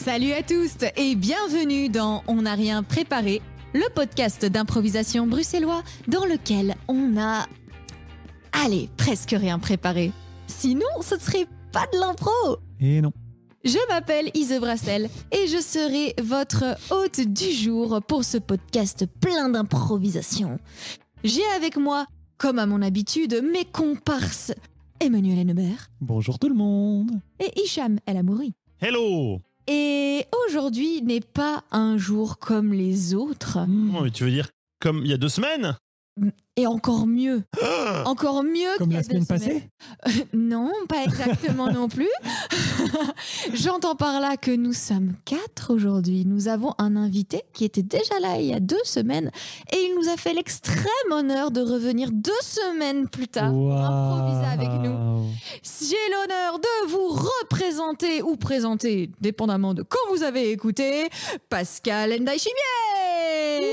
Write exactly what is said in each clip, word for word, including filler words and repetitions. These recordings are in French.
Salut à tous et bienvenue dans On n'a rien préparé, le podcast d'improvisation bruxellois dans lequel on a, allez, presque rien préparé. Sinon, ce ne serait pas de l'impro. Et non. Je m'appelle Ise Brassel et je serai votre hôte du jour pour ce podcast plein d'improvisation. J'ai avec moi, comme à mon habitude, mes comparses Emmanuel Hennebert. Bonjour tout le monde. Et Hicham El Amouri. Hello. Et aujourd'hui n'est pas un jour comme les autres. Oh, mais tu veux dire comme il y a deux semaines? Et encore mieux. Encore mieux Comme qu'il y a la semaine deux semaines. passée Euh, Non, pas exactement non plus. J'entends par là que nous sommes quatre aujourd'hui. Nous avons un invité qui était déjà là il y a deux semaines et il nous a fait l'extrême honneur de revenir deux semaines plus tard pour improviser avec nous. J'ai l'honneur de vous représenter ou présenter, dépendamment de quand vous avez écouté, Pascal Ndaïchimier.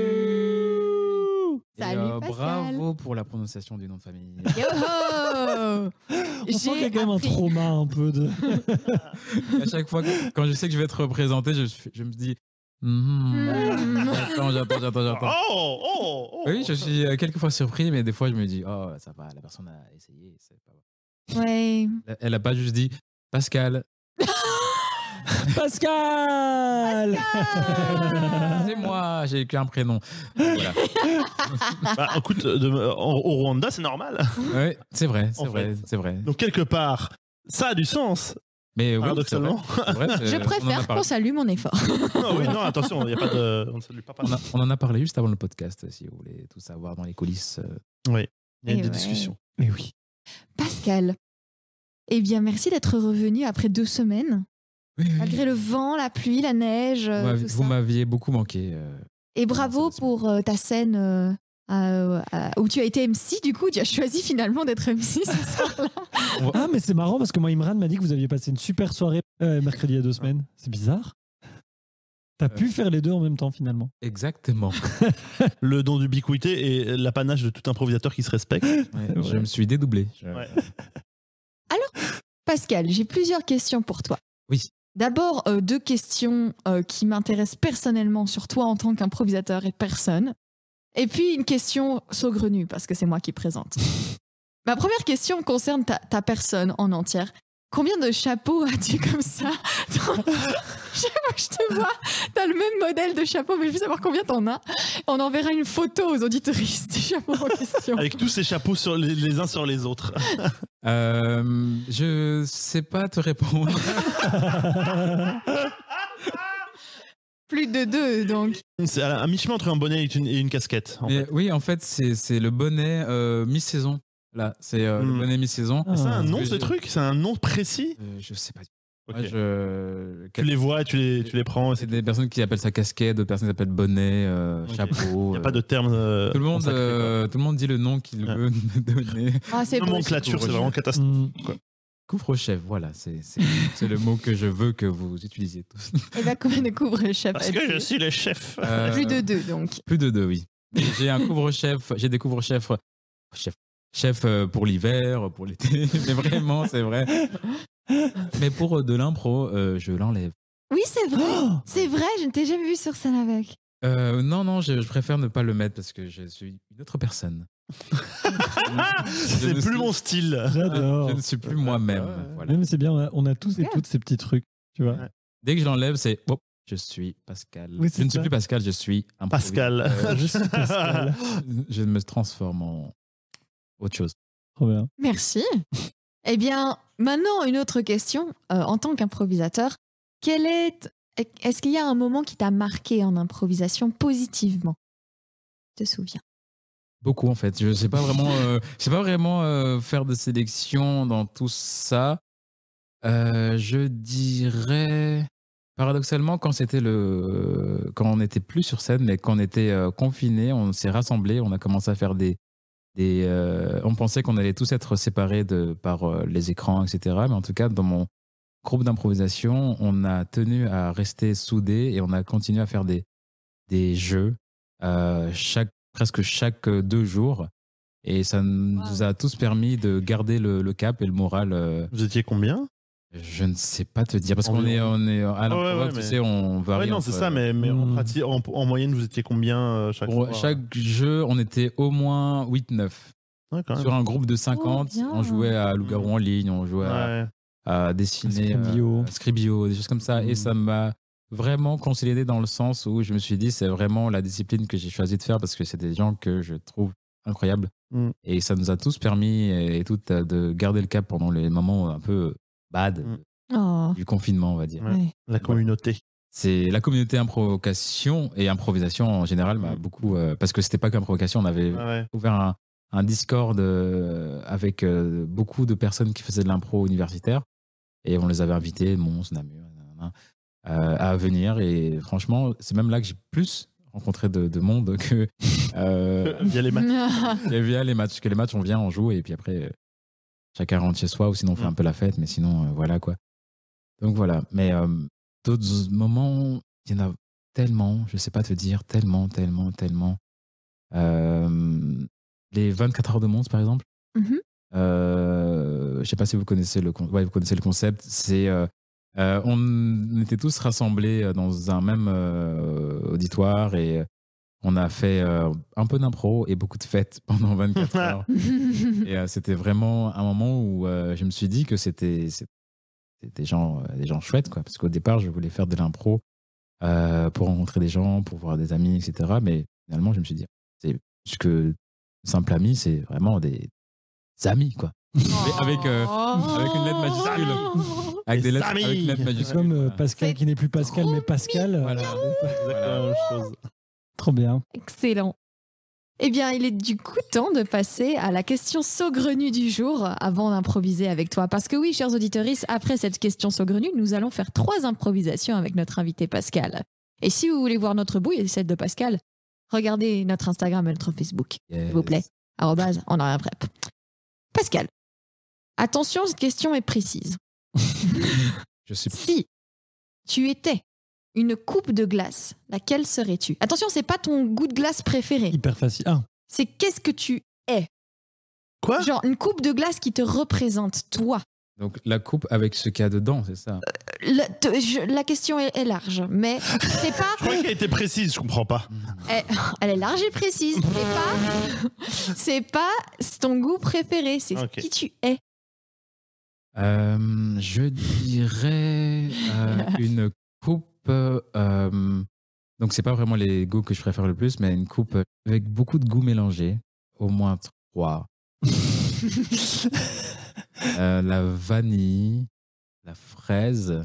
Salut Et, euh, Pascal. bravo pour la prononciation du nom de famille. Yo. On sent qu'il y a quand même un appris- trauma un peu de... À chaque fois, que- quand je sais que je vais être représenté, je, je me dis. Mhm. Mm. J'attends, j'attends, j'attends, j'attends. Oh, oh, oh. Oui, je suis euh, quelquefois surpris, mais des fois je me dis, oh, ça va, la personne a essayé. c'est pas- Ouais. Elle- Elle a pas juste dit Pascal. Pascal, C'est moi, j'ai qu'un prénom. Voilà. Bah, écoute, de- en- au Rwanda, c'est normal. Oui, c'est vrai, c'est En vrai, c'est vrai. Donc, quelque part, ça a du sens, Mais oui, c'est vrai. paradoxalement. c'est vrai, c'est- Je on en a préfère parlé. qu'on salue mon effort. Non, oui, non, attention, il y a pas de. On ne salue pas. On, a- on en a parlé juste avant le podcast, si vous voulez tout savoir dans les coulisses. euh. Oui, il y a Et des ouais. discussions. Mais oui. Pascal, eh bien merci d'être revenu après deux semaines, Oui, oui. malgré le vent, la pluie, la neige, euh, Vous m'aviez- tout vous ça. m'aviez beaucoup manqué. euh. Et bravo ça, ça, pour euh, ta scène euh, à- à- où tu as été M C. Du coup, tu as choisi finalement d'être M C ce soir-là. Ah, mais c'est marrant parce que moi, Imran m'a dit que vous aviez passé une super soirée euh, mercredi il y a deux semaines. C'est bizarre. T'as pu faire les deux en même temps finalement. Exactement. Le don d'ubiquité et l'apanage de tout improvisateur qui se respecte. Ouais, je me suis dédoublé. Je- Ouais. Pascal, j'ai plusieurs questions pour toi. Oui. D'abord, euh, deux questions euh, qui m'intéressent personnellement sur toi en tant qu'improvisateur et personne. Et puis une question saugrenue, parce que c'est moi qui présente. Ma première question concerne ta, ta personne en entière. Combien de chapeaux as-tu comme ça? Dans- Chaque fois que je te vois, t'as le même modèle de chapeau, mais je veux savoir combien t'en as. On enverra une photo aux auditoristes du chapeau en question. Avec tous ces chapeaux sur les, les uns sur les autres. Euh, je sais pas te répondre. Plus de deux, donc. C'est à un mi-chemin entre un bonnet et une, et une casquette. En Mais fait. oui, en fait, c'est c'est le bonnet euh, mi-saison. Là, c'est euh, le Hmm. bonnet mi-saison. Ah. C'est un Parce nom, que ce j'ai- truc? C'est un nom précis? Euh, je sais pas. Ok. Moi, je... Tu les vois, tu les, tu les prends. C'est des personnes qui appellent ça casquette, d'autres personnes qui appellent bonnet, euh, Ok. chapeau. Il n'y a euh, pas de terme. euh, Tout le, monde, consacré, quoi. euh, tout le monde dit le nom qu'il Ouais. veut me donner. Ah, c'est beau. Nomenclature, c'est vraiment catastrophique. Hmm. Couvre-chef, voilà, c'est c'est- c'est le mot que je veux que vous utilisiez tous. Et bah, combien de couvre-chef Parce que as-tu? je suis le chef. Euh, Plus de deux, donc. Plus de deux, oui. J'ai un couvre-chef, j'ai des couvre-chefs, chef, chef euh, pour l'hiver, pour l'été, mais vraiment, c'est vrai. Mais pour euh, de l'impro, euh, je l'enlève. Oui, c'est vrai. Oh C'est vrai, je ne t'ai jamais vu sur scène avec. Euh, non, non, je, je préfère ne pas le mettre parce que je suis une autre personne. C'est ne plus suis- mon style. J'adore. Je ne suis plus moi-même. Ouais, ouais. Voilà. Ouais, mais c'est bien, on a, on a tous et Ouais. toutes ces petits trucs, tu vois. Ouais. Dès que je l'enlève, c'est hop, je suis Pascal. Oui, c'est je ne suis ça. plus Pascal, je suis un Pascal. Euh, Je suis Pascal. je me transforme en autre chose. Trop bien. Merci. Eh bien, maintenant, une autre question. Euh, en tant qu'improvisateur, quel est... est-ce qu'il y a un moment qui t'a marqué en improvisation positivement? Tu te souviens? Beaucoup en fait. Je sais pas vraiment, euh, je sais pas vraiment euh, faire de sélection dans tout ça. Euh, je dirais paradoxalement quand c'était le, quand on n'était plus sur scène, mais quand on était euh, confiné, on s'est rassemblés, on a commencé à faire des, des. euh, on pensait qu'on allait tous être séparés de par euh, les écrans, et cetera. Mais en tout cas, dans mon groupe d'improvisation, on a tenu à rester soudés et on a continué à faire des des jeux euh, chaque presque chaque deux jours. Et ça nous Wow. a tous permis de garder le, le cap et le moral. euh, Vous étiez combien? Je ne sais pas te dire parce qu'on est, on est à l'impro, ouais, ouais, tu mais- sais, on varie. Ouais, non, entre- c'est ça, mais, mais en, Hmm. pratique, en, en moyenne, vous étiez combien euh, chaque Pour fois chaque jeu, on était au moins huit neuf. Ouais, quand même. Sur un groupe de cinquante, bien. on jouait à Loup-garou en ligne, on jouait à, Ouais. à dessiner, Scribio. euh, à Scribio, des choses comme ça. Mm. Et ça m'a vraiment consolidé dans le sens où je me suis dit, c'est vraiment la discipline que j'ai choisi de faire parce que c'est des gens que je trouve incroyables. Mm. Et ça nous a tous permis et, et toutes euh, de garder le cap pendant les moments un peu bad Mm. Oh, du confinement, on va dire. Ouais. ouais. La communauté. C'est la communauté improvocation et improvisation en général m'a Mm. beaucoup euh, parce que c'était pas qu'improvocation, on avait Ouais, ouais. ouvert un, un Discord euh, avec euh, beaucoup de personnes qui faisaient de l'impro universitaire et on les avait invités, Mons, Namur, nanana, euh, à venir et franchement c'est même là que j'ai plus rencontré de, de monde que euh, Via les matchs. via les matchs. Que les matchs on vient, on joue et puis après euh, chacun rentre chez soi ou sinon on fait Mm. un peu la fête, mais sinon euh, voilà quoi. Donc voilà, mais euh, d'autres moments, il y en a tellement, je sais pas te dire, tellement, tellement, tellement. Euh, les vingt-quatre heures de Mons, par exemple. Mhm. Euh, je sais pas si vous connaissez le, con- ouais, vous connaissez le concept. C'est, euh, euh, on était tous rassemblés dans un même euh, auditoire et on a fait euh, un peu d'impro et beaucoup de fêtes pendant vingt-quatre heures. Et euh, c'était vraiment un moment où euh, je me suis dit que c'était c'était des gens, euh, des gens chouettes, quoi. Parce qu'au départ, je voulais faire de l'impro euh, pour rencontrer des gens, pour voir des amis, et cetera. Mais finalement, je me suis dit, c'est plus que simple ami, c'est vraiment des amis, quoi. Avec, euh, avec une lettre majuscule. Avec des Les lettres, amis. avec une lettre majuscule. Comme euh, Voilà. Pascal C'est qui n'est plus Pascal, trop mais Pascal. Voilà. Exactement la même chose. Trop bien. Excellent. Eh bien, il est du coup temps de passer à la question saugrenue du jour avant d'improviser avec toi. Parce que oui, chers auditeurs, après cette question saugrenue, nous allons faire trois improvisations avec notre invité Pascal. Et si vous voulez voir notre bouille et celle de Pascal, regardez notre Instagram et notre Facebook, Yes. s'il vous plaît. Arrobase, on a rien prep. Pascal, attention, cette question est précise. Je suis Si tu étais une coupe de glace, laquelle serais-tu? Attention, c'est pas ton goût de glace préféré. Hyper facile. Ah, C'est qu'est-ce que tu es. Quoi Genre une coupe de glace qui te représente, toi. donc la coupe avec ce qu'il y a dedans, c'est ça. La, te- je- la question est, est large, mais c'est pas. Je crois qu'elle était précise, je comprends pas. Elle, elle est large et précise. C'est pas. C'est pas ton goût préféré. C'est Ok. qui tu es. Euh, je dirais euh, une coupe. euh, donc, c'est pas vraiment les goûts que je préfère le plus, mais une coupe avec beaucoup de goûts mélangés, au moins trois. Euh, la vanille, la fraise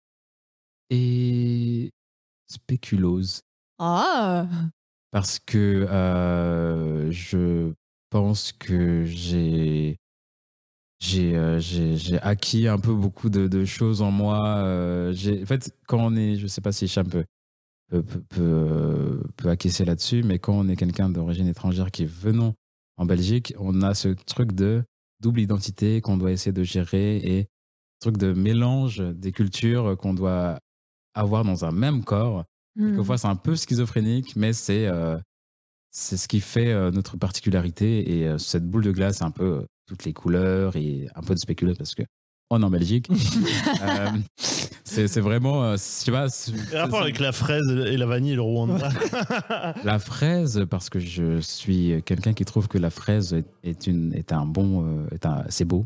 et spéculose. Ah. Parce que euh, je pense que j'ai j'ai euh, j'ai j'ai acquis un peu beaucoup de, de choses en moi. Euh, j'ai, en fait, quand on est, je sais pas si Cham peut, peut, peut, peut, euh, peut acquiescer là-dessus, mais quand on est quelqu'un d'origine étrangère qui est venant en Belgique, on a ce truc de double identité qu'on doit essayer de gérer et truc de mélange des cultures qu'on doit avoir dans un même corps. Hmm. Quelquefois, c'est un peu schizophrénique, mais c'est euh, c'est ce qui fait euh, notre particularité. Et euh, cette boule de glace, c'est un peu euh, toutes les couleurs et un peu de spéculoos parce que on est en Belgique. euh, c'est c'est vraiment, euh, je sais pas, c'est- Et rapport c'est- avec la fraise et la vanille et le Rwanda. la fraise, parce que je suis quelqu'un qui trouve que la fraise est, est une est un bon, euh, est un, c'est beau.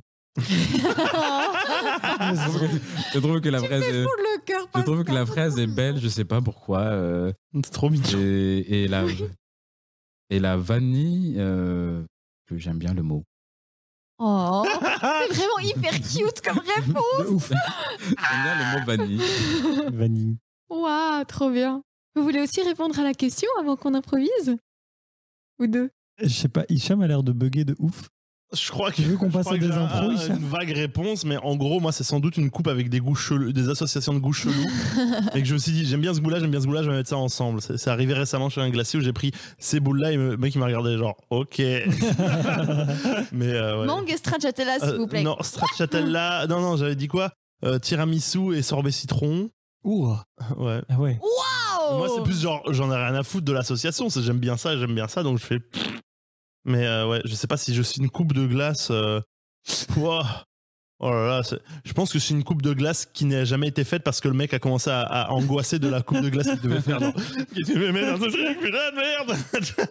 Je trouve que la fraise, est- le cœur. je trouve que la fraise est belle. Je sais pas pourquoi. euh, C'est trop mignon. Et, et, la, et la vanille, euh, que j'aime bien le mot. Oh, c'est vraiment hyper cute comme réponse. de ouf. J'aime bien le mot vanille. Vanille. Waouh, trop bien. Vous voulez aussi répondre à la question avant qu'on improvise? Ou deux? Je sais pas, Hicham a l'air de bugger de ouf. Je crois que Tu veux qu'on je passe crois à que des j'ai un- impros, un- Hicham Une vague réponse, mais en gros, moi, c'est sans doute une coupe avec des goûts chelous, des associations de goûts chelous. Et que je me suis dit, j'aime bien ce goût-là, j'aime bien ce goût-là, je vais mettre ça ensemble. C'est c'est arrivé récemment chez un glacier où j'ai pris ces boules-là et le mec il m'a regardé genre, ok. mais euh, ouais. Mangue stracciatella, s'il Euh, vous plaît. non, stracciatella. Non, non, j'avais dit quoi Euh, Tiramisu et sorbet citron. Ouh. Ouais. Ah ouais. Oh. Moi, c'est plus genre, j'en ai rien à foutre de l'association. c'est J'aime bien ça, j'aime bien ça, donc je fais. Mais euh, ouais, je sais pas si je suis une coupe de glace. Euh... Ouah. Oh là là, c'est- je pense que c'est une coupe de glace qui n'a jamais été faite parce que le mec a commencé à, à angoisser de la coupe de glace qu'il devait faire. Genre, il devait mettre un truc, putain de merde.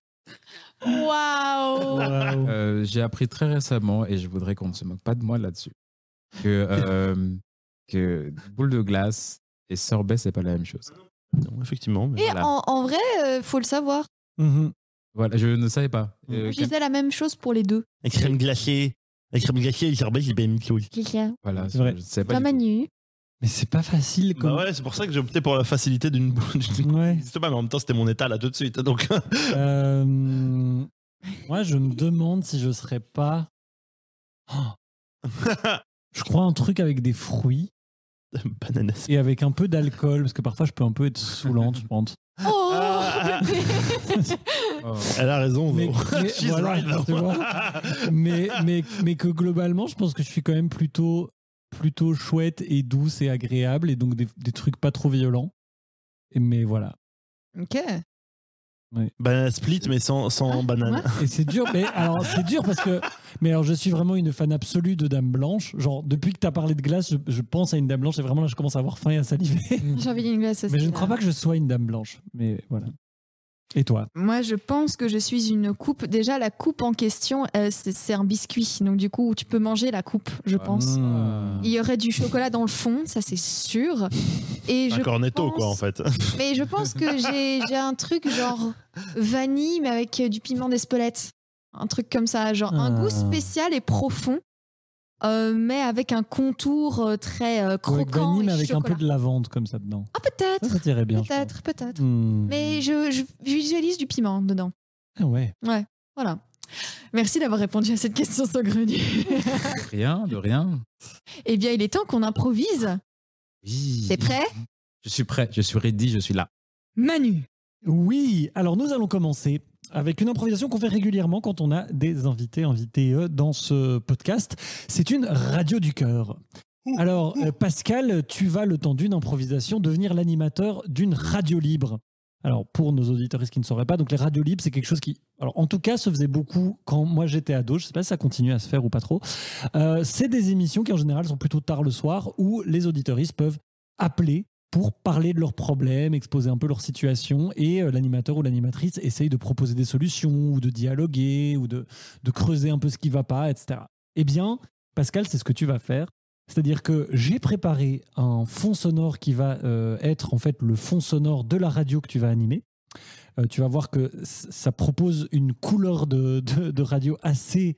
Waouh. Waouh. Euh, j'ai appris très récemment, et je voudrais qu'on ne se moque pas de moi là-dessus, que, euh, que boule de glace et sorbet, c'est pas la même chose. Non, effectivement. Mais... Et Voilà. en, en vrai, euh, faut le savoir. Mhm. Voilà, je ne savais pas. Euh, Je disais la même chose pour les deux. La crème glacée. La crème glacée et le sorbet, c'est pas une même chose. voilà, C'est vrai. je ne savais pas. Pas du tout. Manu. Mais c'est pas facile Bah comme. ouais, c'est pour ça que j'ai opté pour la facilité d'une boule. d'une- Ouais. n'existe pas, mais en même temps, c'était mon état là tout de suite. Donc, Euh, Moi, je me demande si je serais pas. Oh, je crois un truc avec des fruits bananas. et avec un peu d'alcool, parce que parfois je peux un peu être saoulante, je pense. Oh Ah. bébé. Oh. Elle a raison. Mais, Zo. mais She's voilà, right, though. tu vois. mais, mais, mais que globalement, je pense que je suis quand même plutôt, plutôt chouette et douce et agréable, et donc des, des trucs pas trop violents. Et- Mais voilà. Ok. Banana split, mais sans, sans Ah, banane. ouais. Et c'est dur, mais alors c'est dur parce que. Mais alors je suis vraiment une fan absolue de Dame Blanche. Genre, depuis que tu as parlé de glace, je, je pense à une Dame Blanche et vraiment là, je commence à avoir faim et à saliver. J'ai envie d'une glace aussi. Mais je ne là. crois pas que je sois une Dame Blanche. Mais voilà. Et toi? Moi, je pense que je suis une coupe. Déjà, la coupe en question, euh, c'est c'est un biscuit. Donc, du coup, tu peux manger la coupe, je pense. Mmh. Il y aurait du chocolat dans le fond, ça c'est sûr. Et Un je cornetto, pense- quoi, en fait. Mais je pense que j'ai j'ai un truc genre vanille, mais avec euh, du piment d'Espelette. Un truc comme ça, genre un Ah. goût spécial et profond, euh, mais avec un contour euh, très euh, Avec croquant. vanille, et mais avec chocolat. un peu de lavande comme ça dedans. Ah, peut-être, Ça, ça t'irait bien. je peut-être, peut-être. pense. Mmh. Mais je, je visualise du piment dedans. Ah ouais. Voilà. Merci d'avoir répondu à cette question saugrenue. De rien, de rien. Eh bien, il est temps qu'on improvise. Oui. T'es prêt? Je suis prêt, je suis ready, je suis là. Manu. Oui, alors nous allons commencer avec une improvisation qu'on fait régulièrement quand on a des invités invités euh, dans ce podcast. C'est une radio du cœur. Alors, euh, Pascal, tu vas, le temps d'une improvisation, devenir l'animateur d'une radio libre. Alors, pour nos auditeurs qui ne sauraient pas, donc les radios libres, c'est quelque chose qui, alors en tout cas, se faisait beaucoup quand moi j'étais ado. Je ne sais pas si ça continue à se faire ou pas trop. Euh, c'est des émissions qui, en général, sont plutôt tard le soir où les auditeuristes peuvent appeler pour parler de leurs problèmes, exposer un peu leur situation, et euh, l'animateur ou l'animatrice essaye de proposer des solutions ou de dialoguer ou de, de creuser un peu ce qui ne va pas, et cetera. Eh bien, Pascal, c'est ce que tu vas faire. C'est-à-dire que j'ai préparé un fond sonore qui va euh, être en fait le fond sonore de la radio que tu vas animer. Euh, tu vas voir que c- ça propose une couleur de, de, de radio assez,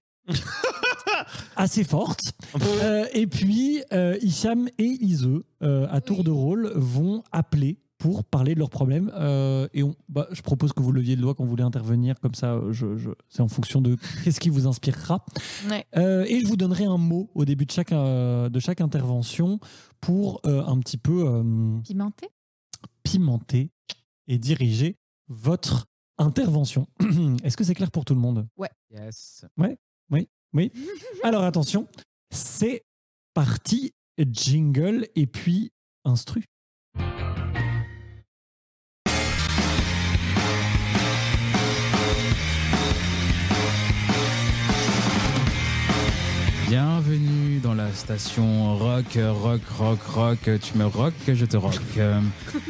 assez forte. Euh, et puis, euh, Hicham et Ise, euh, à tour Oui. de rôle, vont appeler pour parler de leurs problèmes. Euh, et on, bah, je propose que vous leviez le doigt quand vous voulez intervenir. Comme ça, je, je, c'est en fonction de qu'est-ce qui vous inspirera. Ouais. Euh, et je vous donnerai un mot au début de chaque, euh, de chaque intervention pour euh, un petit peu euh, Pimenté. pimenter et diriger votre intervention. Est-ce que c'est clair pour tout le monde? Yes. Oui. Alors attention, c'est parti, jingle et puis instru. Bienvenue dans la station rock, rock, rock, rock. Tu me rock, je te rock. Euh,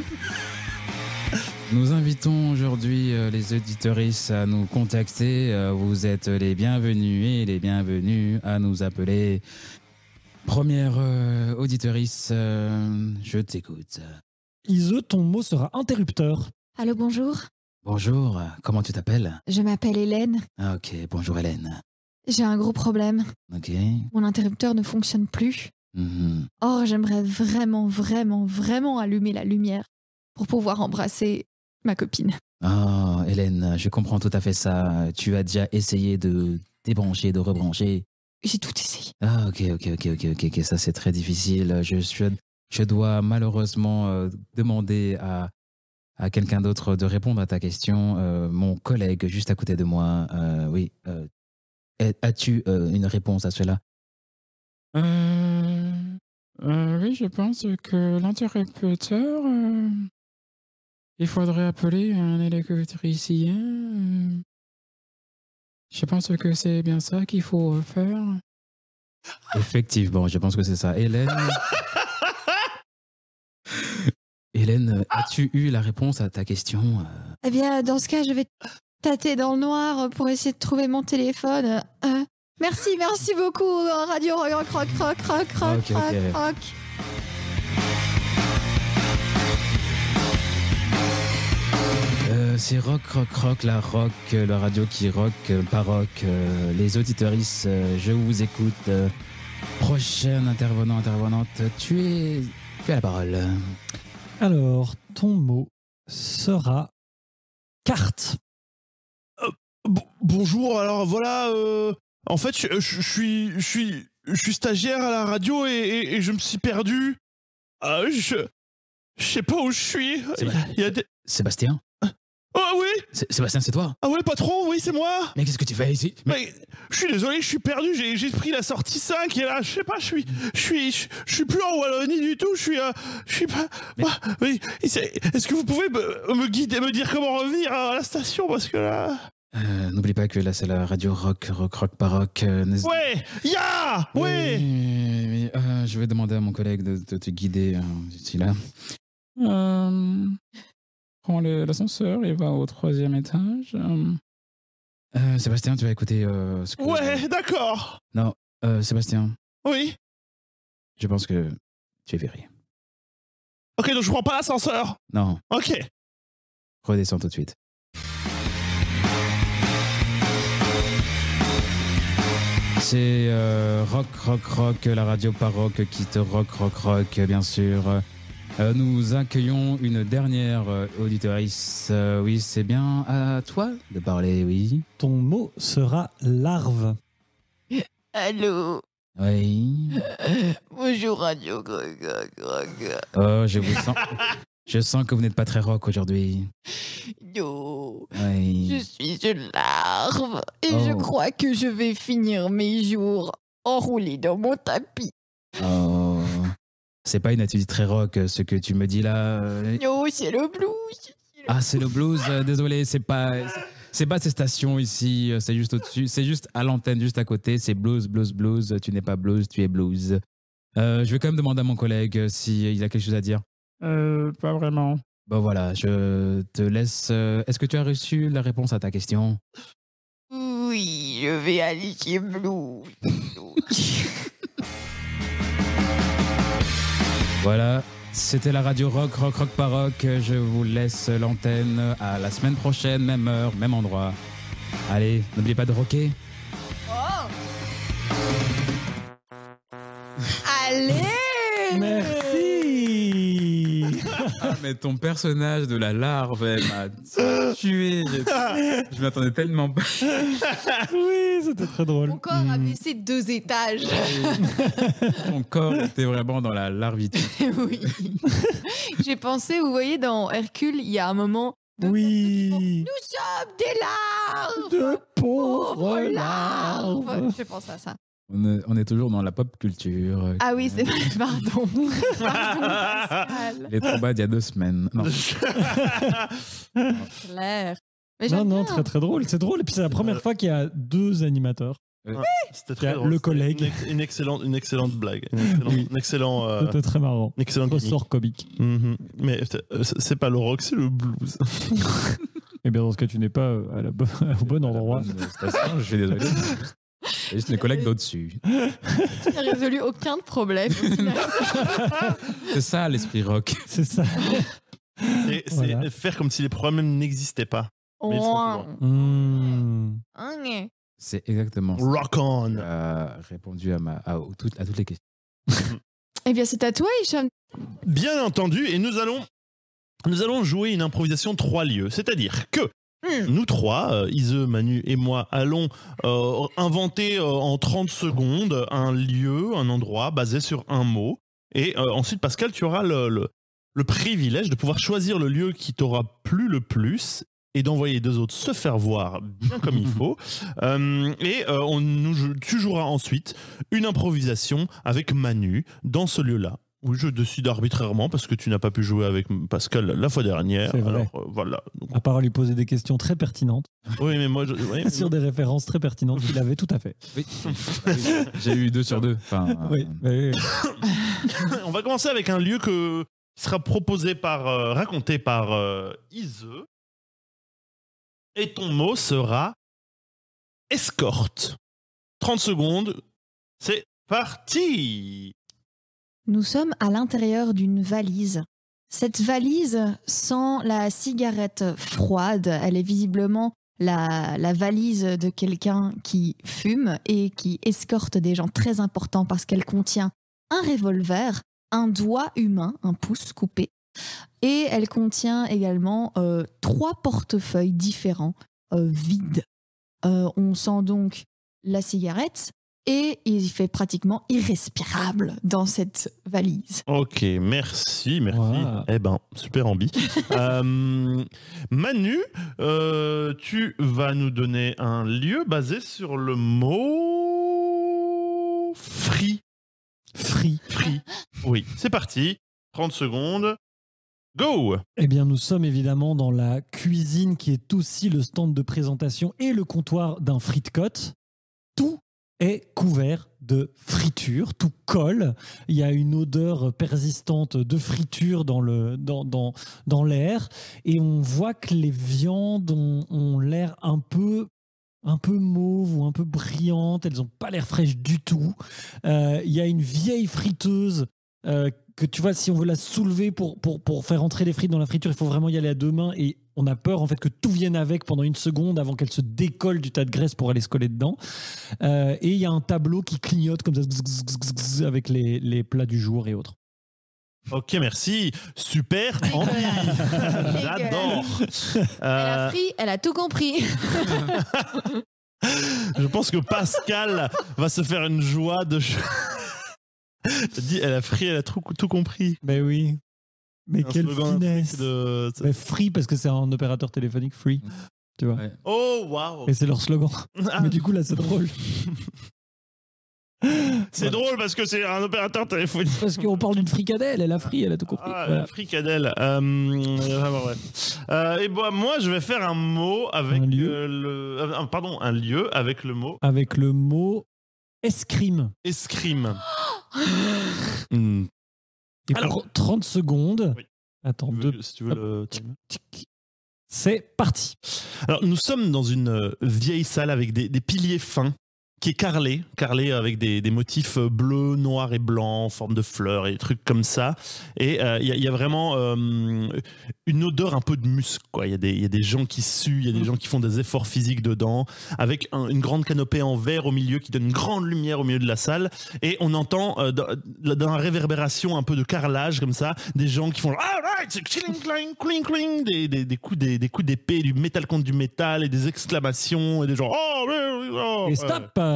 Nous invitons aujourd'hui euh, les auditeuristes à nous contacter. Euh, Vous êtes les bienvenus et les bienvenus à nous appeler. Première euh, auditorice, euh, je t'écoute. Ise, ton mot sera interrupteur. Allô, bonjour. Bonjour, comment tu t'appelles? Je m'appelle Hélène. Ah, ok, bonjour Hélène. J'ai un gros problème. Ok. Mon interrupteur ne fonctionne plus. Mhm. Or, j'aimerais vraiment, vraiment, vraiment allumer la lumière pour pouvoir embrasser ma copine. Ah, Hélène, je comprends tout à fait ça. Tu as déjà essayé de débrancher, de rebrancher. J'ai tout essayé. Ah, ok, ok, ok, ok, ok, ok, ça c'est très difficile. Je, je, je dois malheureusement euh, demander à, à quelqu'un d'autre de répondre à ta question. Euh, mon collègue juste à côté de moi, euh, oui. Euh, as-tu euh, une réponse à cela? Euh, euh, oui, je pense que l'interrupteur, euh, il faudrait appeler un électricien. euh. Je pense que c'est bien ça qu'il faut faire. Effectivement, je pense que c'est ça. Hélène. Hélène, as-tu eu la réponse à ta question euh Eh bien, dans ce cas, je vais tâter dans le noir pour essayer de trouver mon téléphone. Euh, merci, merci beaucoup, Radio Rock, Rock, Rock, Rock, Rock, Ok, Rock, ok. Rock. Euh, C'est rock, rock, rock, la rock, euh, la radio qui rock, euh, pas rock. euh, les auditeuristes, euh, je vous écoute. euh, prochaine intervenant, intervenante, tu es, tu as la parole. Alors, ton mot sera carte. Bon- bonjour, alors voilà, euh, en fait, je, je- je suis, je suis, je suis stagiaire à la radio et, et- et je me suis perdu. Euh, je, je sais pas où je suis. C'est vrai. Il y a des... Sébastien Oh oui, C'est- Sébastien, c'est toi? ah ouais, patron, oui, c'est moi. Mais qu'est-ce que tu fais ici? Mais- Mais je suis désolé, je suis perdu. J'ai, j'ai pris la sortie cinq et là, je sais pas, je suis, je suis, je, je suis plus en Wallonie du tout. Je suis, euh, je suis pas. Mais- Ah, oui, c'est- est-ce que vous pouvez me, me guider, me dire comment revenir à la station parce que là. Euh, N'oublie pas que là, c'est la radio rock, rock, rock, pas rock. euh, n'hésite- Ouais, ya, Oui, ouais. oui, oui, euh, je vais demander à mon collègue de, de te guider euh, d'ici là. Euh, prends le- l'ascenseur et va au troisième étage. Euh, Euh, Sébastien, tu vas écouter euh, ce que... Ouais, d'accord. Non, euh, Sébastien, Oui. je pense que tu es viré. Ok, donc je prends pas l'ascenseur. Non, Ok. redescends tout de suite. C'est euh, rock, rock, rock, la radio pas rock qui te rock, rock, rock, bien sûr. Euh, nous accueillons une dernière euh, auditorice. Euh, oui, c'est bien à toi de parler, oui. Ton mot sera larve. Allô, Oui. bonjour Radio Rock, Rock, Rock. Oh, je vous sens. Je sens que vous n'êtes pas très rock aujourd'hui. Yo, Oui. je suis une larve et je Oh. crois que je vais finir mes jours enroulée dans mon tapis. Oh. C'est pas une attitude très rock, ce que tu me dis là. Yo, c'est le blues. Ah, c'est le blues. euh, Désolé, c'est pas. C'est pas ces stations ici. C'est juste au-dessus. C'est juste à l'antenne, juste à côté. C'est blues, blues, blues. Tu n'es pas blues, tu es blues. Euh, je vais quand même demander à mon collègue s'il a quelque chose à dire. euh, pas vraiment. Bon voilà, je te laisse. euh, Est-ce que tu as reçu la réponse à ta question? Oui, je vais aller chez Blues. Voilà, c'était la radio rock, rock, rock, pas rock. Je vous laisse l'antenne à la semaine prochaine, même heure, même endroit. Allez, n'oubliez pas de rocker. Allez! Merci. Ah, mais ton personnage de la larve, elle m'a tué. Je, je m'attendais tellement pas. Oui, c'était très drôle. Mon corps a Hmm. baissé de deux étages. Ton corps était vraiment dans la larvitude. Oui. J'ai pensé, vous voyez, dans Hercule, il y a un moment. de- Oui. Nous sommes des larves! De pauvres Pauvres larves. larves! Je pense à ça. On est, on est toujours dans la pop culture. Ah oui, c'est vrai, pardon. Pardon, Pascal. Les trombates il y a deux semaines. Non. Claire. Mais Non, j'aime non, bien. très très drôle. C'est drôle. Et puis c'est la première fois qu'il y a deux animateurs. C'était Il y très a drôle. le C'était collègue. Une, ex- une excellente, une excellente blague. Une excellente, Oui. un excellent, euh, C'était très marrant. une excellente gimmick. Ressort comique. Mhm. Mais euh, c'est c'est pas le rock, c'est le blues. Eh bien, dans ce cas, tu n'es pas euh, à la bo- au bon endroit. Bonne station, je suis désolé. C'est juste les collègues d'au-dessus. Tu n'as résolu aucun problème. C'est ça l'esprit rock. C'est ça. C'est c'est Voilà. faire comme si les problèmes n'existaient pas. Mais ils sont toujours. Hmm. Ok. C'est exactement ça. Rock on. Tu as répondu à, ma, à, toutes, à toutes les questions. Eh bien, c'est à toi, Hicham. Bien entendu, et nous allons, nous allons jouer une improvisation trois lieux. C'est-à-dire que Hmm. nous trois, euh, Ise, Manu et moi, allons euh, inventer euh, en trente secondes un lieu, un endroit basé sur un mot. Et euh, ensuite, Pascal, tu auras le, le, le privilège de pouvoir choisir le lieu qui t'aura plu le plus et d'envoyer les deux autres se faire voir bien comme il faut. Euh, et euh, on, nous, tu joueras ensuite une improvisation avec Manu dans ce lieu-là. Oui, je décide arbitrairement parce que tu n'as pas pu jouer avec Pascal la fois dernière. C'est vrai. Alors, euh, voilà. Donc, À part lui poser des questions très pertinentes, oui, mais moi, je, ouais, mais sur des références très pertinentes qu'il avait tout à fait. Oui. J'ai eu deux sur deux. Enfin, Oui, euh, mais- on va commencer avec un lieu que, qui sera proposé par, euh, raconté par euh, Ise. Et ton mot sera escorte. trente secondes, c'est parti. Nous sommes à l'intérieur d'une valise. Cette valise sent la cigarette froide. Elle est visiblement la, la valise de quelqu'un qui fume et qui escorte des gens très importants parce qu'elle contient un revolver, un doigt humain, un pouce coupé, et elle contient également euh, trois portefeuilles différents, euh, vides. Euh, on sent donc la cigarette, et il fait pratiquement irrespirable dans cette valise. Ok, merci, merci. Wow. Eh ben, super ambi. euh, Manu, euh, tu vas nous donner un lieu basé sur le mot free. Free. Free. Oui, c'est parti. trente secondes. Go. Eh bien, nous sommes évidemment dans la cuisine qui est aussi le stand de présentation et le comptoir d'un frite-cote. Tout est couvert de friture, tout colle. Il y a une odeur persistante de friture dans le, dans, dans, dans l'air. Et on voit que les viandes ont, ont l'air un peu, un peu mauves ou un peu brillantes. Elles n'ont pas l'air fraîches du tout. Euh, il y a une vieille friteuse euh, que tu vois, si on veut la soulever pour, pour, pour faire entrer les frites dans la friture, il faut vraiment y aller à deux mains et on a peur en fait que tout vienne avec pendant une seconde avant qu'elle se décolle du tas de graisse pour aller se coller dedans. Euh, et il y a un tableau qui clignote comme ça zzz, zzz, zzz, zzz, avec les, les plats du jour et autres. Ok, merci. Super ambi. J'adore. Elle Euh, a pris, elle a tout compris. je pense que Pascal va se faire une joie de... T'as dit, elle a free, elle a tout, tout compris. Ben oui. Mais Un quelle slogan, un truc finesse. de- Mais free parce que c'est un opérateur téléphonique free. Tu vois. ouais. Oh, waouh. Et c'est leur slogan. Ah, Mais du coup là c'est drôle. c'est drôle parce que c'est un opérateur téléphonique. Parce qu'on parle d'une fricadelle, elle a free, elle a tout compris. Ah, Voilà. fricadelle. Euh, vraiment, ouais. Euh, et bon, moi, je vais faire un mot avec Un lieu. euh, le. euh, pardon, un lieu avec le mot Avec le mot escrime. escrime. Hmm. Et Alors- pour trente secondes. Oui. Attends, Tu deux. veux- si tu veux le timer. C'est parti. Alors, nous sommes dans une euh, vieille salle avec des, des piliers fins qui est carrelée, carrelée avec des, des motifs euh, bleus, noirs et blancs en forme de fleurs et des trucs comme ça. Et il euh, y, y a vraiment euh, une odeur un peu de musc, quoi. Il y, y a des gens qui suent, il y a des gens qui font des efforts physiques dedans, avec un- une grande canopée en verre au milieu qui donne une grande lumière au milieu de la salle. Et on entend euh, dans, dans la réverbération un peu de carrelage comme ça, des gens qui font ah right, cling, cling, cling, cling, des, des, des coups des, des coups d'épée, du métal contre du métal et des exclamations et des gens oh, oui, oui, oh Et ouais. stop. euh,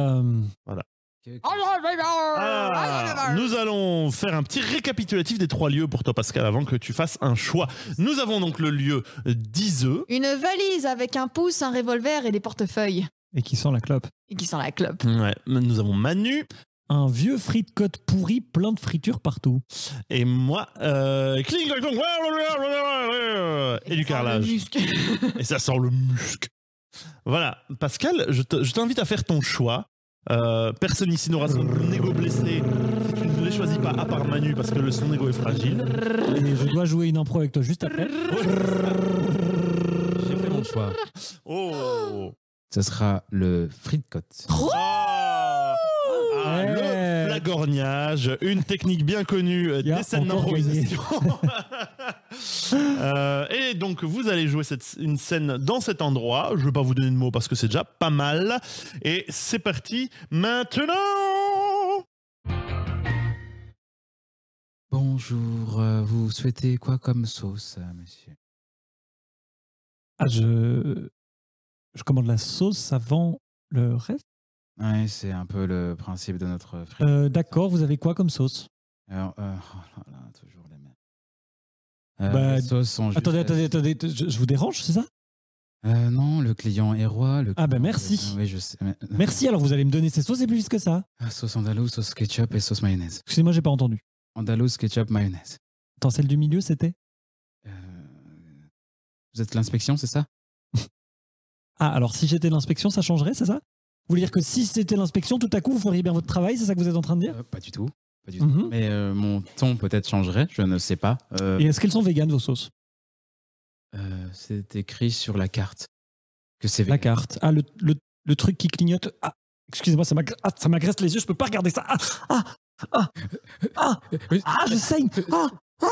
Ah, nous allons faire un petit récapitulatif des trois lieux pour toi, Pascal, avant que tu fasses un choix. Nous avons donc le lieu d'Ise. Une valise avec un pouce, un revolver et des portefeuilles. Et qui sent la clope. Et qui sent la clope. Ouais. Nous avons Manu. Un vieux frite-cote pourri, plein de fritures partout. Et moi, euh, cling, clang, clang, et du Ça sent carrelage. le musc. Et ça sent le musc. Voilà, Pascal, je te- je t'invite à faire ton choix. Euh, personne ici n'aura son ego blessé si tu ne les choisis pas, à part Manu, parce que le son ego est fragile. Et je dois jouer une impro avec toi juste après. J'ai fait mon choix. Oh, Ce sera le frite-cote. Ah, ah, Ouais. le flagorniage, une technique bien connue euh, Il y a des scènes encore d'improvisation. Euh, et donc vous allez jouer cette, une scène dans cet endroit. Je ne vais pas vous donner de mots parce que c'est déjà pas mal. Et c'est parti maintenant. Bonjour, euh, vous souhaitez quoi comme sauce, euh, monsieur? Ah, je... je commande la sauce avant le reste. Ouais, c'est un peu le principe de notre frite. Euh, D'accord, vous avez quoi comme sauce? Alors, euh, oh là là, toujours les mêmes. Euh, Bah, les sauces sont juste- Attendez, attendez, attendez, je, je vous dérange, c'est ça? Euh, non, le client est roi. Le Ah, bah, client- merci. Oui, je sais. mais- Merci, alors vous allez me donner ces sauces et plus vite que ça. Ah, sauce andalouse, sauce ketchup et sauce mayonnaise. Excusez-moi, j'ai pas entendu. Andalouse, ketchup, mayonnaise. Attends, celle du milieu, c'était Euh, Vous êtes l'inspection, c'est ça? Ah, alors si j'étais l'inspection, ça changerait, c'est ça? Vous voulez dire que si c'était l'inspection, tout à coup, vous feriez bien votre travail, c'est ça que vous êtes en train de dire? Euh, Pas du tout. Pas du tout. Mhm. Mais euh, mon ton peut-être changerait, je ne sais pas. Euh, Et est-ce qu'elles sont véganes, vos sauces? euh, c'est écrit sur la carte que c'est La vegan. carte. Ah, le, le, le truc qui clignote. Ah, excusez-moi, ça m'ag- ah, ça m'agresse les yeux, je peux pas regarder ça. Ah, ah, ah, ah, Oui. ah, je saigne. Ah,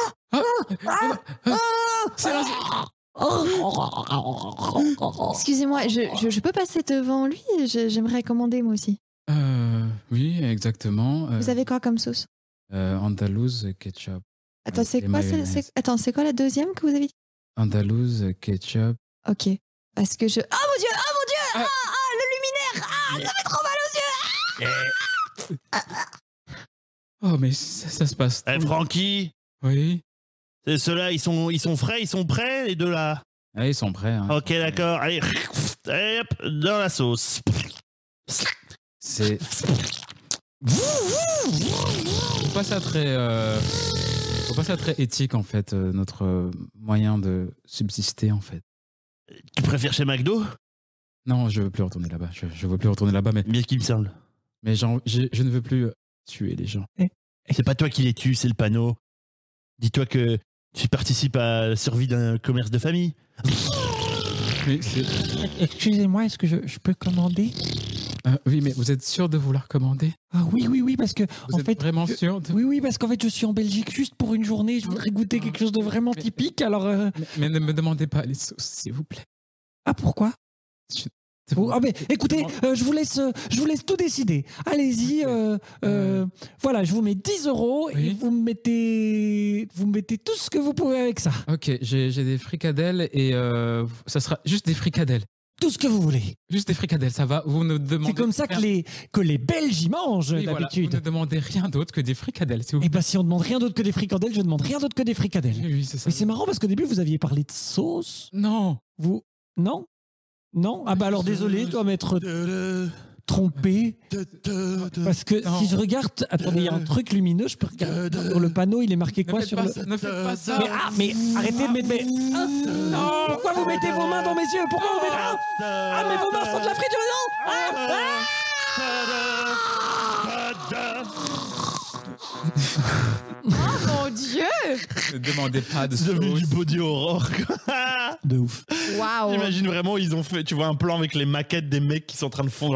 C'est un- Excusez-moi, je, je, je peux passer devant lui? Je- J'aimerais commander moi aussi. Euh, oui, exactement. Euh, Vous avez quoi comme sauce? euh, Andalouse, ketchup. Attends, euh, c'est et quoi, c'est- mayonnaise. c'est- Attends, c'est quoi la deuxième que vous avez dit? Andalouse, ketchup. Ok. Parce que je. Oh mon dieu! Oh mon dieu! Ah. Ah, ah, le luminaire! Ah, ça fait trop mal aux yeux! Oh, mais ça, ça se passe. Eh, trop- Francky, Oui. c'est ceux-là, ils sont, ils sont frais, ils sont prêts, les deux là. Ah, ils sont prêts. hein. Ok, d'accord. Allez, allez, hop, dans la sauce. C'est. Faut pas ça très. euh, Faut pas ça très éthique en fait, euh, notre euh, moyen de subsister en fait. Tu préfères chez McDo? Non, je veux plus retourner là-bas. Je, je veux plus retourner là-bas, mais, Bien qu'il me semble. mais j'en- je, je ne veux plus euh, tuer les gens. C'est pas toi qui les tues, c'est le panneau. Dis-toi que tu participes à la survie d'un commerce de famille. Mais c'est- excusez-moi, est-ce que je, je peux commander? euh, oui, mais vous êtes sûr de vouloir commander? Ah oui, oui, oui, parce que Vous en êtes fait, vraiment je- sûr de... oui, oui, parce qu'en fait, je suis en Belgique juste pour une journée. Je voudrais goûter quelque chose de vraiment Mais- typique. Alors, euh, mais, mais ne me demandez pas les sauces, s'il vous plaît. ah pourquoi? Je- Oh, ah mais écoutez, euh, je vous laisse, euh, je vous laisse tout décider. Allez-y, euh, euh, voilà, je vous mets dix euros et Oui. vous me mettez, vous me mettez tout ce que vous pouvez avec ça, Ok, j'ai j'ai des fricadelles et euh, ça sera juste des fricadelles. tout ce que vous voulez. Juste des fricadelles, ça va? Vous ne demandez C'est comme ça que rien- les que les Belges y mangent Oui, voilà, d'habitude. vous ne demandez rien d'autre que des fricadelles, s'il vous Et plaît. ben si on demande rien d'autre que des fricadelles, je demande rien d'autre que des fricadelles. Oui, oui, c'est ça. Mais c'est marrant parce qu'au début vous aviez parlé de sauce. Non. Vous non non ah bah alors désolé, je dois m'être trompé parce que Non. si je regarde, attendez, il y a un truc lumineux, je peux regarder sur le panneau, il est marqué Ne quoi faites sur pas le. ça, ne faites pas ça. Mais, ah, mais arrêtez de mettre mes. Ah, non, pourquoi vous mettez vos mains dans mes yeux? Pourquoi vous mettez. Ah, ah, mais vos mains sont de la friture, non ah, Oh mon dieu! Ne demandez pas de C'est devenu sauce. du body horror. De ouf. Waouh! J'imagine vraiment, ils ont fait, tu vois, un plan avec les maquettes des mecs qui sont en train de fondre.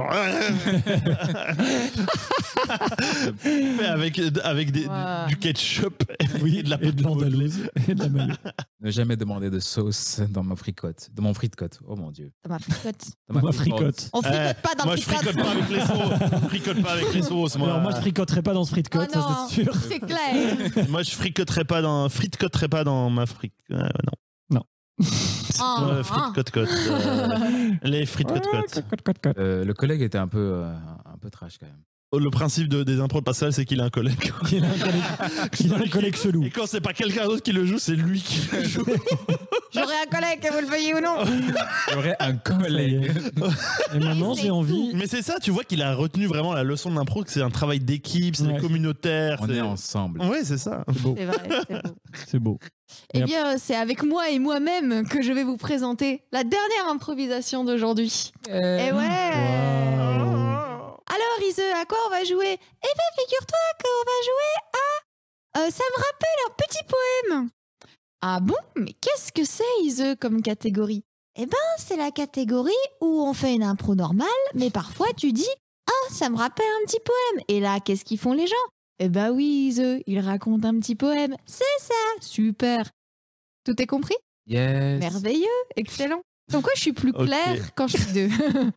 Fait avec, avec des, Ouais. du ketchup Oui, et de la et pâte de l'andalouse et de la mayo. Ne jamais demander de sauce dans ma fricote, dans mon fricote. Oh mon dieu. Dans ma fricote. Dans Ma fricote. On fricote Eh, pas dans moi, le je fricote. fricote pas avec les sauces. Je fricote pas avec les sauces, moi. Alors moi je fricoterai pas dans ce fricote, Oh ça non. c'est sûr. C'est clair. Moi, je fricoterai pas dans, fricoterai pas dans ma fric. Ouais, ouais, non. Oh, Euh, hein. frites côte côte. euh, les frites côte côte. Cote, cote, cote. Euh, le collègue était un peu, euh, un peu trash quand même. Le principe de, des impros de Pascal, c'est qu'il a un collègue. Il a un collègue, il a un collègue chelou. Et quand c'est pas quelqu'un d'autre qui le joue, c'est lui qui le joue. J'aurais un collègue, que vous le veuillez ou non. J'aurais un collègue. Et maintenant j'ai envie. Mais c'est ça, tu vois qu'il a retenu vraiment la leçon d'impro, que c'est un travail d'équipe, c'est Ouais. communautaire. On c'est- est ensemble. Ouais, c'est ça. C'est beau. C'est vrai, c'est beau. C'est beau. Eh Et bien, c'est avec moi et moi-même que je vais vous présenter la dernière improvisation d'aujourd'hui. Eh ouais. Waouh. Alors, Ise, à quoi on va jouer? Eh bien, figure-toi qu'on va jouer à... Euh, ça me rappelle un petit poème. Ah bon? Mais qu'est-ce que c'est, Ise, comme catégorie? Eh ben, c'est la catégorie où on fait une impro normale, mais parfois tu dis « Ah, ça me rappelle un petit poème !» Et là, qu'est-ce qu'ils font les gens? Eh ben oui, Ise, ils racontent un petit poème. C'est ça! Super! Tout est compris? Yes. Merveilleux! Excellent! Donc quoi, je suis plus Ok. claire quand je suis deux.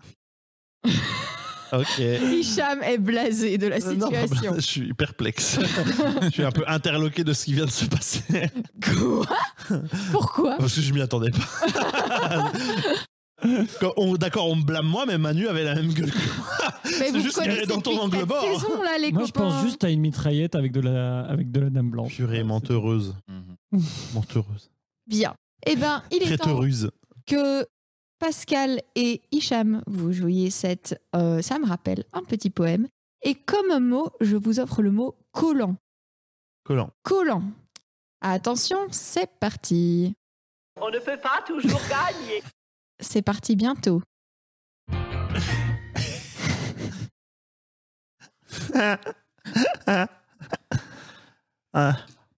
Ok. Hicham est blasé de la Euh, non, situation. je suis perplexe. Je suis un peu interloqué de ce qui vient de se passer. Quoi? Pourquoi? Parce que je m'y attendais pas. Quand on- D'accord, on me blâme moi, mais Manu avait la même gueule que moi. Mais C'est vous juste qu'elle est connaissez dans ton depuis angle quatre mort. saisons, là, les Moi je copains. pense juste à une mitraillette avec de la, avec de la dame blanche. Purée, menteuse. Mhm. Menteuse. Bien. Eh ben, il est temps Traiteuse. que Pascal et Hicham, vous jouiez cette euh, ça me rappelle un petit poème. Et comme mot, je vous offre le mot collant. Collant. Collant. Attention, c'est parti. On ne peut pas toujours gagner. C'est parti bientôt. Ah.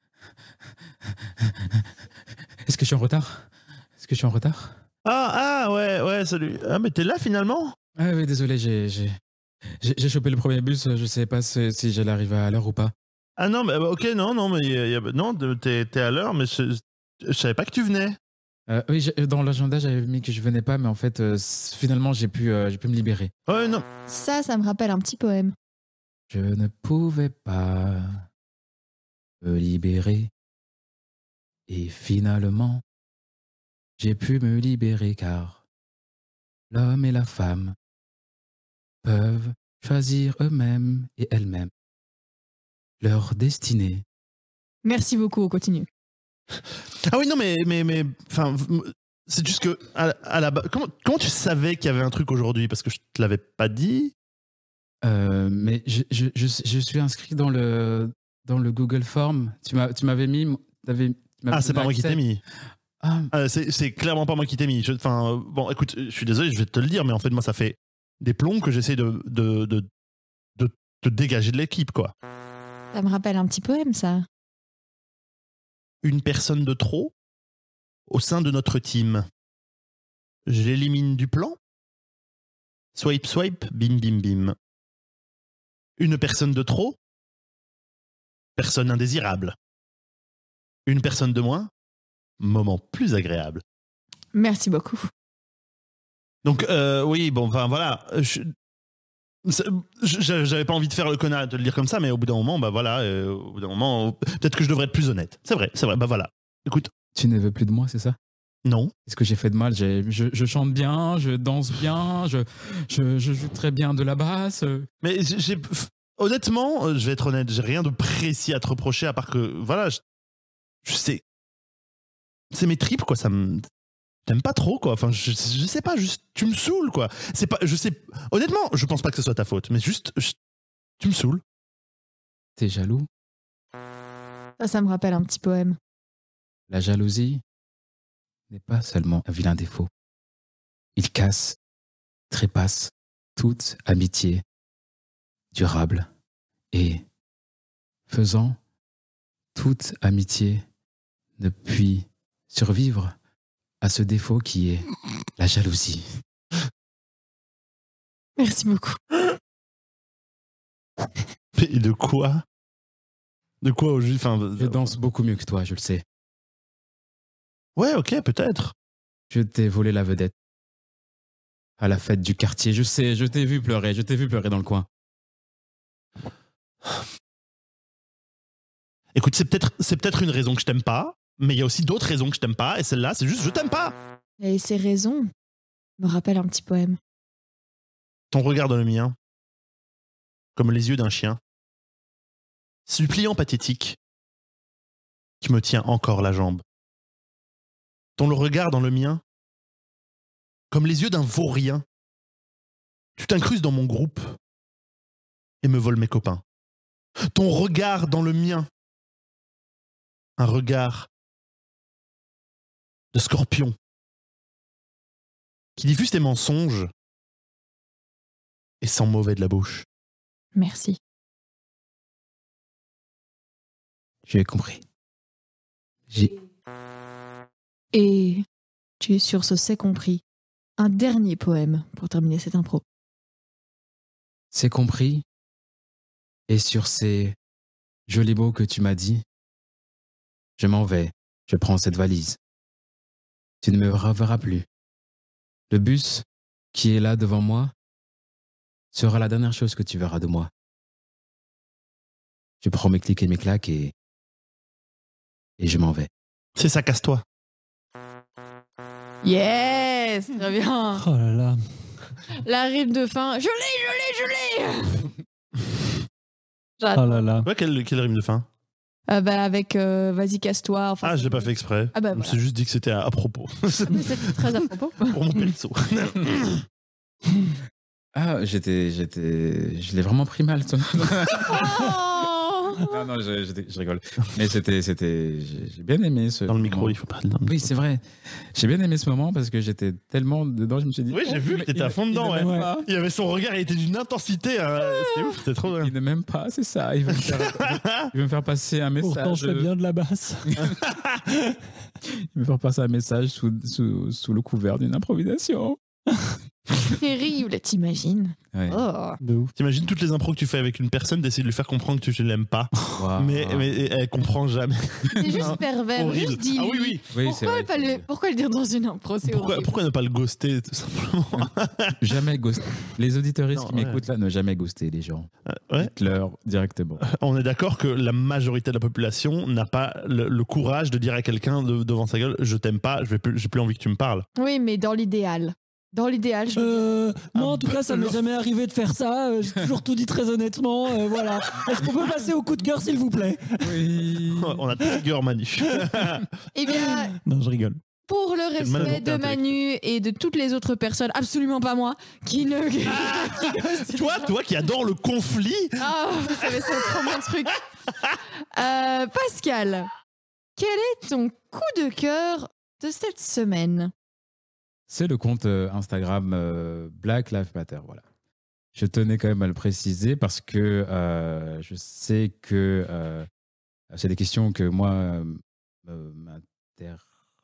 Est-ce que je suis en retard Est-ce que je suis en retard Ah, ah, ouais, ouais, salut. Ah, mais t'es là finalement? Ah oui, désolé, j'ai, j'ai, j'ai, j'ai chopé le premier bus. Je sais pas si, si j'allais arriver à l'heure ou pas. Ah non, mais ok, non, non, mais y a- y a- non, t'es t'es à l'heure, mais je, je savais pas que tu venais. Euh, oui, j'ai- dans l'agenda, j'avais mis que je venais pas, mais en fait, euh, c- finalement, j'ai pu, euh, j'ai pu me libérer. Ouais, non. Ça, ça me rappelle un petit poème. Je ne pouvais pas me libérer. Et finalement, j'ai pu me libérer car l'homme et la femme peuvent choisir eux-mêmes et elles-mêmes leur destinée. Merci beaucoup, on continue. Ah oui, non, mais, mais, mais, enfin, c'est juste que, à, à la base, comment, comment tu savais qu'il y avait un truc aujourd'hui? Parce que je te l'avais pas dit. Euh, mais je, je, je, je suis inscrit dans le, dans le Google Form. Tu m'as, tu m'avais mis. t'avais- tu m'avais Ah, c'est donné pas moi qui accès. t'ai mis. Ah, Ah, c'est c'est clairement pas moi qui t'ai mis. Je- Enfin, euh, bon, écoute, je suis désolé, je vais te le dire, mais en fait, moi, ça fait des plombs que j'essaie de, de, de, de te dégager de l'équipe, quoi. Ça me rappelle un petit poème, ça. Une personne de trop au sein de notre team. Je l'élimine du plan. Swipe, swipe, bim, bim, bim. Une personne de trop. Personne indésirable. Une personne de moins. Moment plus agréable. Merci beaucoup. Donc, euh, oui, bon, enfin, voilà. Je- c'est- je- J'avais pas envie de faire le connard et de le dire comme ça, mais au bout d'un moment, bah voilà, euh, au bout d'un moment, peut-être que je devrais être plus honnête. C'est vrai, c'est vrai, bah voilà. Écoute, tu ne veux plus de moi, c'est ça? non. Qu'est-ce que j'ai fait de mal? J'ai- je, je chante bien, je danse bien, je, je, je joue très bien de la basse. euh. Mais j'ai- j'ai- honnêtement, euh, je vais être honnête, j'ai rien de précis à te reprocher à part que, voilà, je, je sais. C'est mes tripes, quoi, ça me. T'aimes pas trop, quoi. Enfin, je, je sais pas, juste, tu me saoules, quoi. C'est pas, je sais. Honnêtement, je pense pas que ce soit ta faute, mais juste, je- tu me saoules. T'es jaloux? Ça, ça me rappelle un petit poème. La jalousie n'est pas seulement un vilain défaut. Il casse, trépasse toute amitié durable et faisant toute amitié ne puis survivre à ce défaut qui est la jalousie. Merci beaucoup. Et de quoi? De quoi au juste? Enfin, Je danse beaucoup mieux que toi, je le sais. ouais, ok, peut-être. Je t'ai volé la vedette à la fête du quartier. Je sais, je t'ai vu pleurer, je t'ai vu pleurer dans le coin. Écoute, c'est peut-être, c'est peut-être une raison que je t'aime pas, mais il y a aussi d'autres raisons que je t'aime pas, et celle-là, c'est juste je t'aime pas. Et ces raisons me rappellent un petit poème. Ton regard dans le mien, comme les yeux d'un chien, suppliant pathétique, qui me tient encore la jambe. Ton regard dans le mien, comme les yeux d'un vaurien, tu t'incrustes dans mon groupe et me voles mes copains. Ton regard dans le mien, un regard de scorpion qui diffuse tes mensonges et sent mauvais de la bouche. Merci. J'ai compris. J'ai... Et tu, sur ce c'est compris, un dernier poème pour terminer cette impro. C'est compris. Et sur ces jolis mots que tu m'as dit, je m'en vais, je prends cette valise. Tu ne me reverras plus. Le bus qui est là devant moi sera la dernière chose que tu verras de moi. Je prends mes clics et mes claques et, et je m'en vais. C'est ça, casse-toi. Yes, très bien. Oh là là. La rime de fin. Je l'ai, je l'ai, je l'ai. Oh J'adore. là là. Ouais, quelle, quelle rime de fin? Euh, bah, avec euh, vas-y casse-toi. Enfin, Ah, je l'ai pas fait exprès. Ah bah, Je me voilà. suis juste dit que c'était à, à propos. Mais c'est très à propos. Pour mon perso. Ah, j'étais, j'étais, je l'ai vraiment pris mal. toi. Oh, Non, non, je, je- je rigole. Mais c'était, c'était, j'ai j'ai bien aimé ce. Dans le micro, moment. il faut parler dans le Oui, micro. c'est vrai. J'ai bien aimé ce moment parce que j'étais tellement dedans, je me suis dit. Oui, j'ai oh, vu il- que t'étais il- à fond il dedans, ne ouais. m'aime pas. Il avait son regard, il était d'une intensité. hein, C'était ouf, c'était trop bien. Il ne m'aime pas, c'est ça. Il veut me faire, il veut me faire passer un message. Pourtant, je fais bien de la basse. Il veut me faire passer un message sous, sous, sous le couvert d'une improvisation. Terrible, t'imagines? Ouais. Oh. De ouf. T'imagines toutes les impros que tu fais avec une personne, d'essayer de lui faire comprendre que tu l'aimes pas. Waouh. Mais, mais elle comprend jamais. C'est juste Non, pervers. horrible. Juste dis-lui. Ah oui, oui. Oui, c'est Pourquoi, vrai. pas le, pourquoi le dire dans une impro? C'est Pourquoi, horrible. pourquoi ne pas le ghoster, tout simplement? Jamais ghoster. Les auditeuristes Non, qui ouais. m'écoutent là, ne jamais ghoster les gens. Euh, ouais. Dites-leur directement. On est d'accord que la majorité de la population n'a pas le, le courage de dire à quelqu'un de- devant sa gueule, je t'aime pas, je vais plus, j'ai plus envie que tu me parles. Oui, mais dans l'idéal. Dans l'idéal, je... Euh, moi, en Ah, tout cas, ça m'est alors- jamais arrivé de faire ça. Euh, J'ai toujours tout dit très honnêtement. euh, voilà. Est-ce qu'on peut passer au coup de cœur, s'il vous plaît? Oui. On a trigger Manu. Eh bien, Non, je rigole. pour le C'est le mal respect de intellectuel. Manu et de toutes les autres personnes, absolument pas moi, qui ne... qui- toi, toi qui adore le conflit, Ah, vous savez, c'est trop mon truc. Euh, Pascal, quel est ton coup de cœur de cette semaine? C'est le compte euh, Instagram euh, Black Lives Matter. Voilà. Je tenais quand même à le préciser parce que euh, je sais que euh, c'est des questions que moi euh, me- m'inter...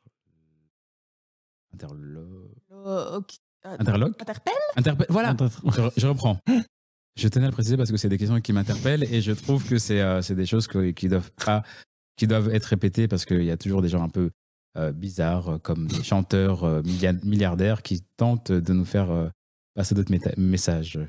Interlo... Euh, ok. Euh, Interloque Interpelle? Interpe- Voilà, Attends, je, je reprends. Je tenais à le préciser parce que c'est des questions qui m'interpellent et je trouve que c'est euh, c'est des choses que- qui, doivent pas, qui doivent être répétées parce qu'il y a toujours des gens un peu euh, bizarres, euh, comme des chanteurs euh, millia- milliardaires qui tentent de nous faire euh, passer d'autres méta- messages.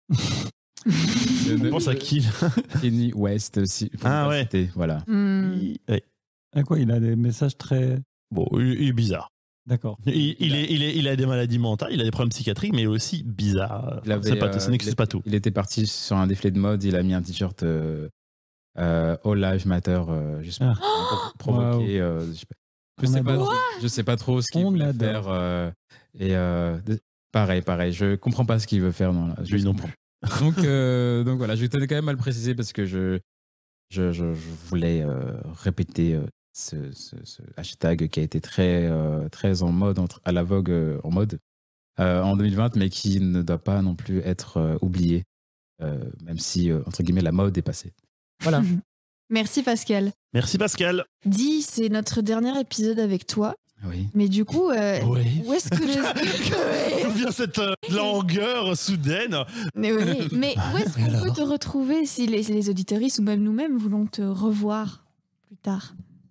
je pense à qui là Kanye West aussi. pour Ah ne pas ouais. citer, voilà. Hmm. il, ouais. À quoi? Il a des messages très. Bon, il, il est bizarre. D'accord. Il, il, est, il, est, il a des maladies mentales, il a des problèmes psychiatriques, mais aussi bizarre. Il avait, C'est pas, euh, ce n'existe il- pas tout. Il était parti sur un défilé de mode, il a mis un t-shirt euh, euh, All Lives Matter, euh, juste pour, pour provoquer. euh, je sais pas, je On sais pas, adore. je sais pas trop ce qu'il On voulait adore. faire. euh, et euh, de- pareil, pareil, je comprends pas ce qu'il veut faire. Non, là, je Lui sais non plus. Donc, euh, donc voilà, je tenais quand même à le préciser parce que je, je, je, je voulais euh, répéter euh, ce, ce, ce hashtag qui a été très, euh, très en mode, entre, à la vogue euh, en mode euh, en deux mille vingt, mais qui ne doit pas non plus être euh, oublié, euh, même si, euh, entre guillemets, la mode est passée. Voilà. Merci Pascal. Merci Pascal. Dis, c'est notre dernier épisode avec toi, Oui. mais du coup, euh, Oui. où est-ce que le... D'où vient cette euh, langueur soudaine? mais, oui, mais où est-ce qu'on peut te retrouver si les, les auditeuristes ou même nous-mêmes voulons te revoir plus tard?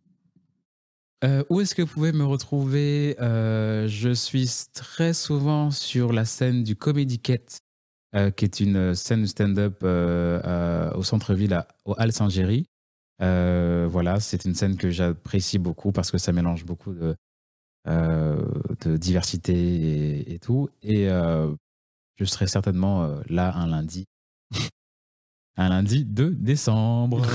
Euh, où est-ce que vous pouvez me retrouver? Euh, Je suis très souvent sur la scène du Comedy Cat, euh, qui est une scène de stand-up euh, euh, au centre-ville, à- au Hall Saint-Géry. Euh, voilà, c'est une scène que j'apprécie beaucoup parce que ça mélange beaucoup de, euh, de diversité et, et tout. Et euh, je serai certainement euh, là un lundi. Un lundi de décembre.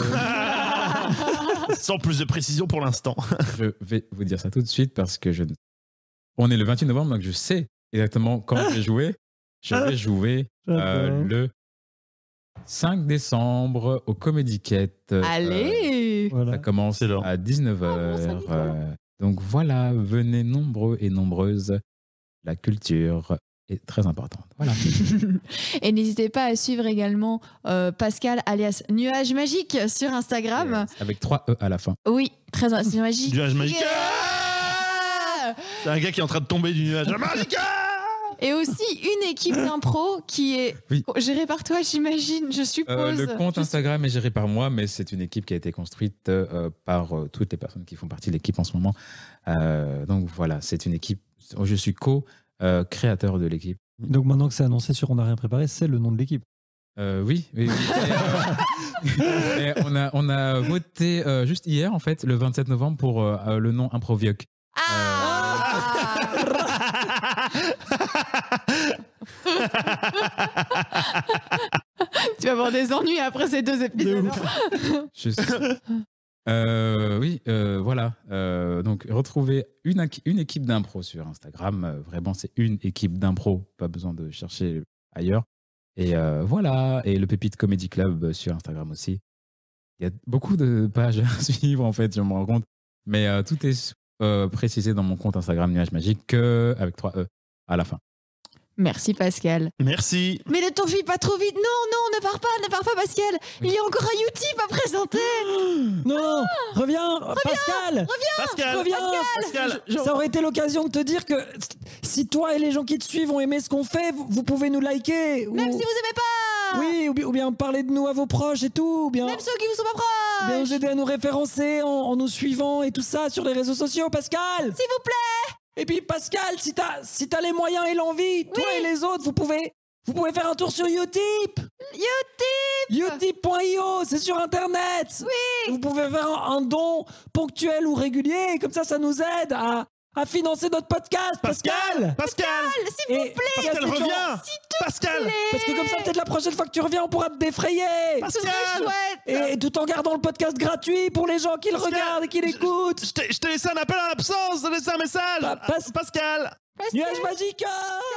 Sans plus de précision pour l'instant. Je vais vous dire ça tout de suite parce que je... on est le vingt-huit novembre, donc je sais exactement quand je vais jouer. Je vais jouer euh, J'adore. le cinq décembre au Comedy Cat. Euh, Allez! Voilà. ça commence C'est long. à dix-neuf heures. Ah, bon, ça dit, voilà. donc voilà, venez nombreux et nombreuses. La culture est très importante. Voilà. Et n'hésitez pas à suivre également euh, Pascal alias Nuage Magique sur Instagram. Yes, avec trois E à la fin. Oui, très Nuage Magique. Nuage magique. Yeah. C'est un gars qui est en train de tomber du nuage. Magique. Et aussi une équipe d'impro qui est Oui. gérée par toi, j'imagine, je suppose. Euh, le compte Je- Instagram est géré par moi, mais c'est une équipe qui a été construite euh, par euh, toutes les personnes qui font partie de l'équipe en ce moment. Euh, donc voilà, c'est une équipe. Je suis co-créateur de l'équipe. Donc maintenant que c'est annoncé sur On n'a rien préparé, c'est le nom de l'équipe. Euh, oui, oui, oui. Et, euh, et on, a, on a voté euh, juste hier, en fait, le vingt-sept novembre, pour euh, euh, le nom Improvioc. Ah Tu vas avoir des ennuis après ces deux épisodes. Je suis- Euh, oui, euh, voilà. Euh, donc, retrouvez une, ac- une équipe d'impro sur Instagram. Euh, vraiment, c'est une équipe d'impro. Pas besoin de chercher ailleurs. Et euh, voilà. Et le Pépite Comedy Club sur Instagram aussi. il y a beaucoup de pages à suivre, en fait, je me rends compte. Mais euh, tout est euh, précisé dans mon compte Instagram Nuage Magique euh, avec trois E à la fin. Merci Pascal. Merci. Mais ne t'enfuis pas trop vite. Non, non, ne pars pas, ne pars pas Pascal. Il y a encore un Utip à présenter. Non, reviens, Pascal. Pascal. Reviens. Pascal. Ça aurait été l'occasion de te dire que si toi et les gens qui te suivent ont aimé ce qu'on fait, vous, vous pouvez nous liker. Même ou, si vous aimez pas. oui, ou, bi- ou bien parler de nous à vos proches et tout. Ou bien, Même ceux qui vous sont pas ou bien proches. nous aider à nous référencer en, en nous suivant et tout ça sur les réseaux sociaux, Pascal. S'il vous plaît. Et puis Pascal, si t'as si t'as les moyens et l'envie, toi et les autres, vous pouvez vous pouvez faire un tour sur Utip. Utip. Utip point i o, c'est sur internet. Oui. Vous pouvez faire un, un don ponctuel ou régulier, comme ça, ça nous aide à, à financer notre podcast, Pascal. Pascal. S'il vous Et plaît. Pascal, Pascal, reviens. Pascal. parce que comme ça, peut-être la prochaine fois que tu reviens, on pourra te défrayer. Ce serait Pascal. chouette. Et, et tout en gardant le podcast gratuit pour les gens qui le Pascal, regardent et qui je- l'écoutent. Je t'ai je t'ai laissé un appel en absence, je t'ai laissé un message. Bah, Pas- Pascal. Nuage magique.